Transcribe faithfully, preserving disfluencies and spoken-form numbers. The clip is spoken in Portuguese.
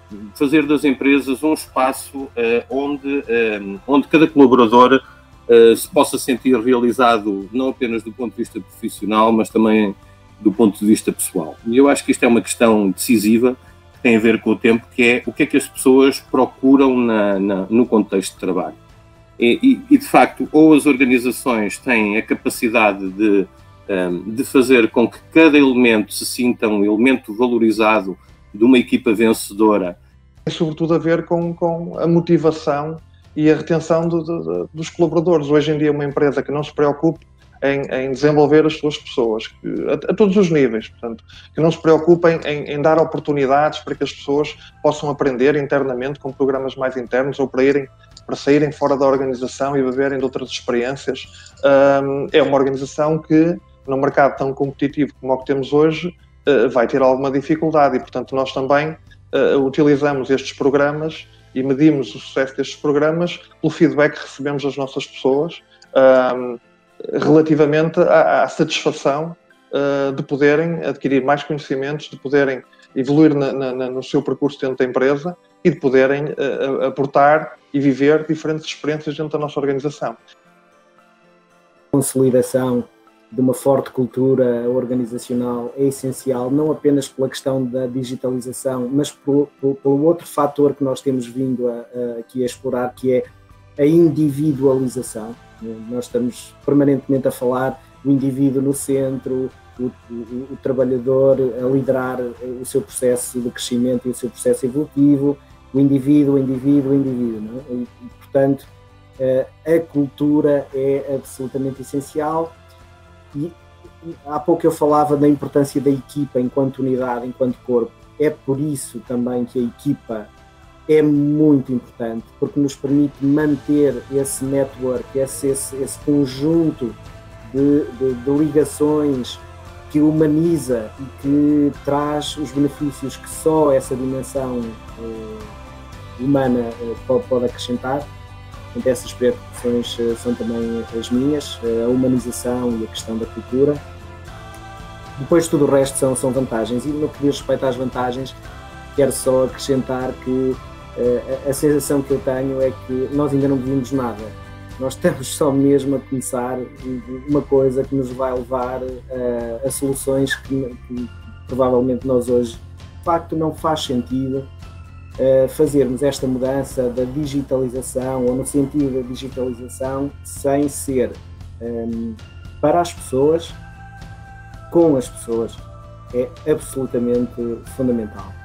fazer das empresas um espaço onde, onde cada colaborador se possa sentir realizado, não apenas do ponto de vista profissional, mas também do ponto de vista pessoal. E eu acho que isto é uma questão decisiva, que tem a ver com o tempo, que é o que é que as pessoas procuram na, na, no contexto de trabalho. E, e, e, de facto, ou as organizações têm a capacidade de, de fazer com que cada elemento se sinta um elemento valorizado de uma equipa vencedora. Tem sobretudo a ver com, com a motivação e a retenção do, do, dos colaboradores. Hoje em dia, uma empresa que não se preocupe em, em desenvolver as suas pessoas, que, a, a todos os níveis, portanto, que não se preocupem em, em dar oportunidades para que as pessoas possam aprender internamente com programas mais internos ou para, irem, para saírem fora da organização e beberem de outras experiências. Um, é uma organização que, num mercado tão competitivo como o que temos hoje, uh, vai ter alguma dificuldade e, portanto, nós também uh, utilizamos estes programas e medimos o sucesso destes programas pelo feedback que recebemos das nossas pessoas, um, relativamente à, à satisfação uh, de poderem adquirir mais conhecimentos, de poderem evoluir na, na, no seu percurso dentro da empresa e de poderem uh, aportar e viver diferentes experiências dentro da nossa organização. Consolidação de uma forte cultura organizacional é essencial, não apenas pela questão da digitalização, mas pelo, pelo, pelo outro fator que nós temos vindo a, a, aqui a explorar, que é a individualização. Nós estamos permanentemente a falar o indivíduo no centro, o, o, o trabalhador a liderar o seu processo de crescimento e o seu processo evolutivo, o indivíduo, o indivíduo, o indivíduo. Não é? E, portanto, a cultura é absolutamente essencial. E há pouco eu falava da importância da equipa enquanto unidade, enquanto corpo. É por isso também que a equipa é muito importante, porque nos permite manter esse network, esse, esse, esse conjunto de, de, de ligações que humaniza e que traz os benefícios que só essa dimensão eh, humana eh, pode, pode acrescentar. Então, essas preocupações eh, são também as minhas, a humanização e a questão da cultura. Depois tudo o resto são, são vantagens, e no que diz respeito às vantagens, quero só acrescentar que a sensação que eu tenho é que nós ainda não vimos nada. Nós estamos só mesmo a começar uma coisa que nos vai levar a, a soluções que, que provavelmente nós hoje, de facto, não faz sentido uh, fazermos esta mudança da digitalização, ou no sentido da digitalização, sem ser um, para as pessoas, com as pessoas. É absolutamente fundamental.